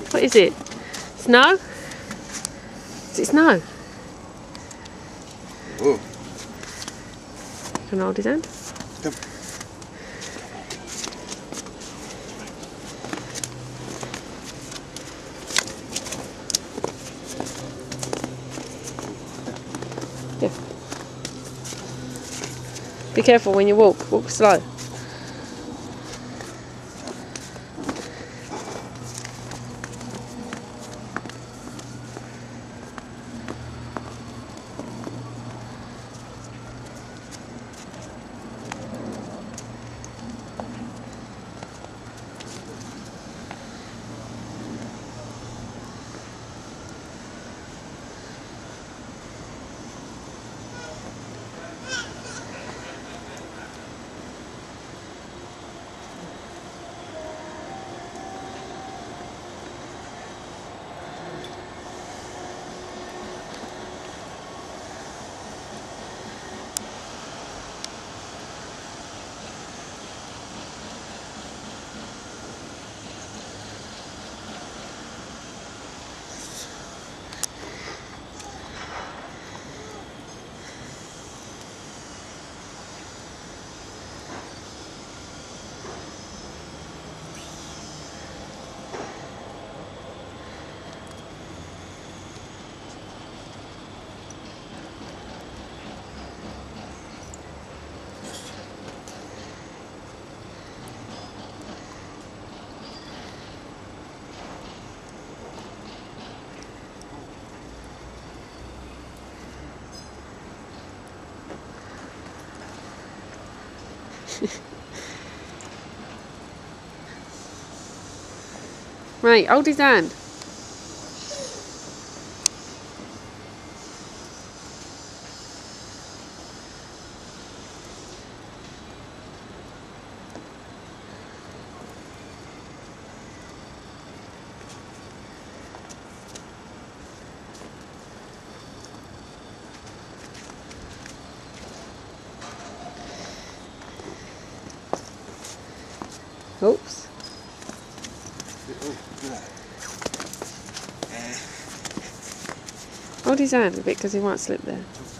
What is it? Snow? Is it snow? Whoa. Can I hold his hand? Come. Yeah. Be careful when you walk. Walk slow. Right, hold his hand. Oops. Hold his hand a bit because he might slip there.